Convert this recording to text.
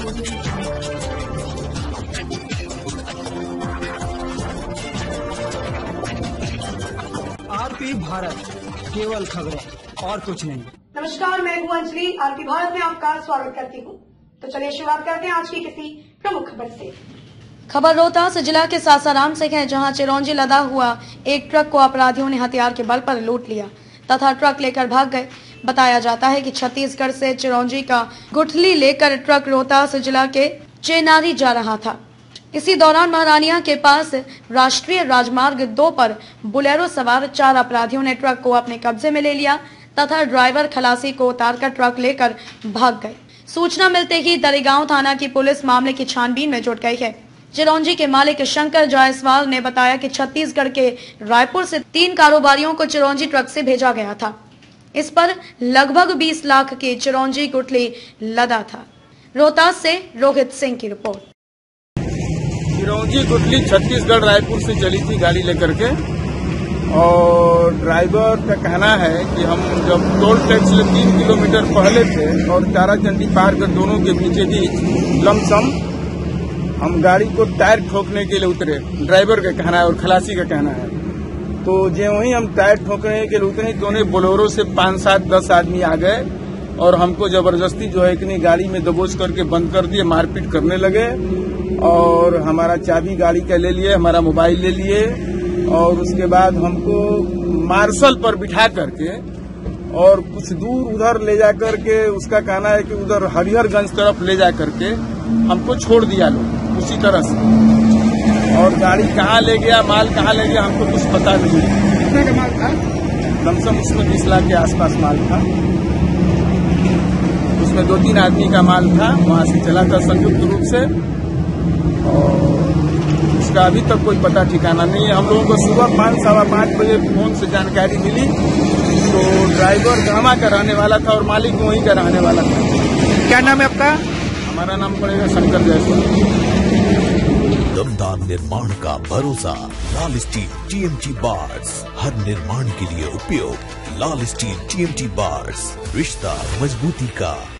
RP Bharat, केवल खबरें और कुछ नहीं। नमस्कार, मैं हूं अंजलि। आरपी भारत में आपका स्वागत करती हूं। तो चलिए शुरुआत करते हैं आज की किसी प्रमुख खबर से। खबर रोहतास जिला के सासाराम से है, जहां चिरौंजी लदा हुआ एक ट्रक को अपराधियों ने हथियार के बल पर लूट लिया तथा ट्रक लेकर भाग गए। बताया जाता है कि छत्तीसगढ़ से चिरौंजी का गुठली लेकर ट्रक रोहतास जिला के चेनारी जा रहा था। इसी दौरान महारानिया के पास राष्ट्रीय राजमार्ग 2 पर बुलेरो सवार 4 अपराधियों ने ट्रक को अपने कब्जे में ले लिया तथा ड्राइवर खलासी को उतारकर ट्रक लेकर भाग गए। सूचना मिलते ही दरिगांव थाना की पुलिस मामले की छानबीन में जुट गई है। चिरौंजी के मालिक शंकर जायसवाल ने बताया कि छत्तीसगढ़ के रायपुर से 3 कारोबारियों को चिरौंजी ट्रक से भेजा गया था। इस पर लगभग 20 लाख की चिरौंजी गुठली लदा था। रोहतास से रोहित सिंह की रिपोर्ट। चिरौंजी गुठली छत्तीसगढ़ रायपुर से चली थी गाड़ी लेकर के, और ड्राइवर का कहना है कि हम जब टोल टैक्स से 3 किलोमीटर पहले थे और ताराचंडी पार कर दोनों के बीच लमसम हम गाड़ी को टायर ठोकने के लिए उतरे। ड्राइवर का कहना है और खलासी का कहना है। तो जो वहीं हम टायर ठोकने के लिए उतरे तो उन्हें बोलेरो से 5, 7, 10 आदमी आ गए और हमको जबरदस्ती जो है इतनी गाड़ी में दबोच करके बंद कर दिए, मारपीट करने लगे और हमारा चाबी गाड़ी का ले लिए, हमारा मोबाइल ले लिए और उसके बाद हमको मार्शल पर बिठा करके और कुछ दूर उधर ले जा करके, उसका कहना है कि उधर हरिहरगंज तरफ ले जा करके हमको छोड़ दिया लोग उसी तरह से। और गाड़ी कहाँ ले गया, माल कहाँ ले गया, हमको कुछ पता नहीं। कितना का माल था? लमसम उसमें 20 लाख के आसपास माल था। उसमें 2-3 आदमी का माल था, वहां से चला था संयुक्त रूप से और उसका अभी तक कोई पता ठिकाना नहीं है। हम लोगों को सुबह 5, सवा 5 बजे फोन से जानकारी मिली तो ड्राइवर गहमा का रहने वाला था और मालिक वहीं का रहने वाला था। क्या नाम है आपका? हमारा नाम पड़ेगा शंकर जायसवाल। दमदार निर्माण का भरोसा लाल स्टील TMT बार्स, हर निर्माण के लिए उपयोग। लाल स्टील TMT बार्स, रिश्ता मजबूती का।